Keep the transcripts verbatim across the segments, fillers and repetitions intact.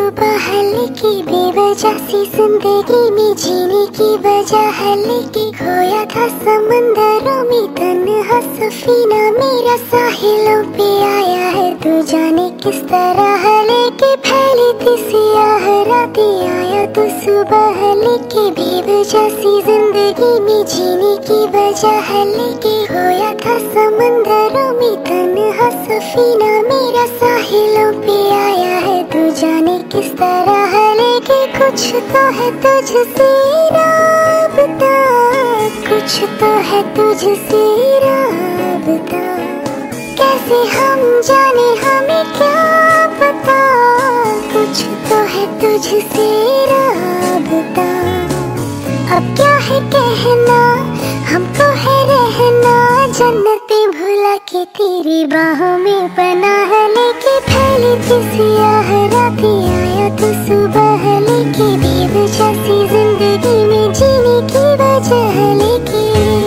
सुबह लेके बेवजह सी जिंदगी में जीने की वजह लेके खोया था समंदरों में तन्हा सफीना मेरा साहिलों पे आया है तू जाने किस तरह लेके फैली थी सियाह रातें आया तो सुबह लेके बेवजह सी जिंदगी में जीने की वजह लेके खोया था समंदरों में तन्हा सफीना मेरा साहिलों पे आया है तू जाने किस तरह लेके कुछ तो है तुझसे राबता कुछ तो है तुझसे राबता कैसे हम जाने हमें क्या पता कुछ तो है तुझसे राबता अब क्या है कहना हमको है रहना जन्नतें भुला के तेरी बाहों में पनाह लेके फैली थी सियाह रातें आया तो सुबह लेके बेवजह सी जिंदगी में जीने की वजह लेके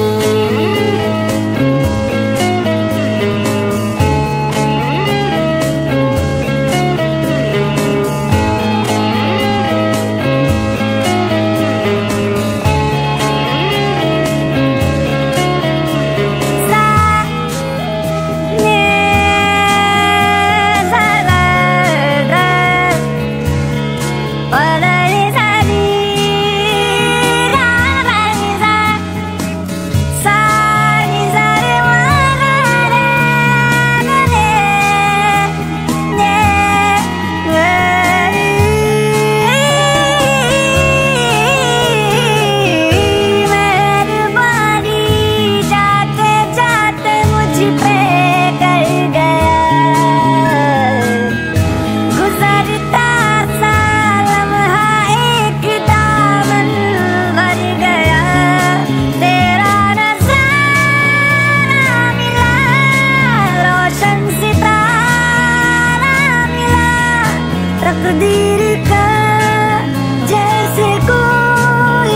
तकदीर का जैसे कोई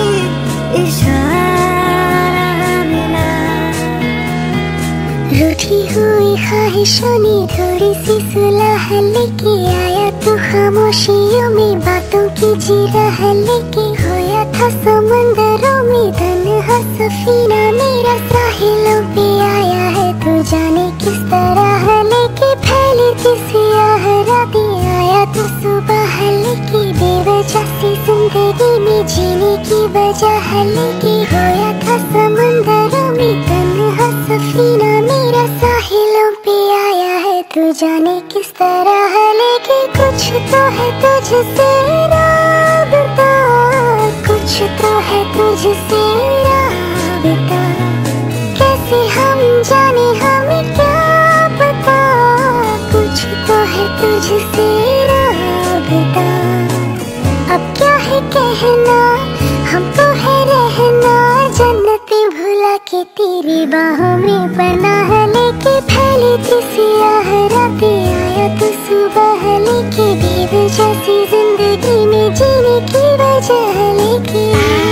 इशारा मिला रूठी हुई ख्वाहिशों ने थोड़ी सी सुलह लेके आया तू खामोशियों में बातों की जिरह लेके खोया था समंदरों में तन्हा सफीना मेरा साहिलों पे आया है तू जाने किस तरह लेके फैली थी सियाह रातें आया तो सुबह लेके बेवजह सी जिंदगी में जीने की वजह लेके खोया था समंदरों में तन्हा सफीना मेरा साहिलों पे आया है तू जाने किस तरह लेके कुछ तो है तुझसे राबता कुछ तो है तुझसे राबता कैसे हम जाने हमें क्या पता कुछ तो है तुझसे राबता अब क्या है कहना हमको है रहना जन्नतें भुला के तेरी बाहों में पनाह लेके फैली थी सियाह रातें आया तो सुबह लेके बेवजह सी जिंदगी में जीने की वजह लेके